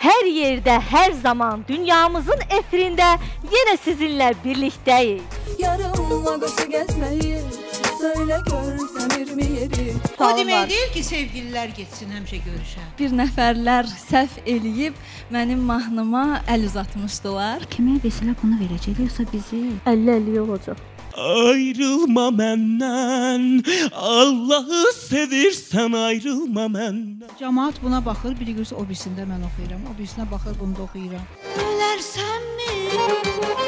Her yerde, her zaman dünyamızın efirinde yine sizinle birlikteyiz. Yarımla qaşı gezmeyi söyle görsənir mi yeri? O demək deyil ki, sevgililər getsin həmişə görüşə. Bir nəfərlər səhv eləyib mənim mahnıma əl uzatmışdılar. Kimə desələr bunu verəcək, yoxsa bizi 50-50 olacaq. Ayrılma məndən, Allahı sevirsən ayrılma məndən. Cəmaət buna baxır, biri görsə o birisində mən oxuyuram, o birisinə baxır, bunu da oxuyuram. Ölərsənmi?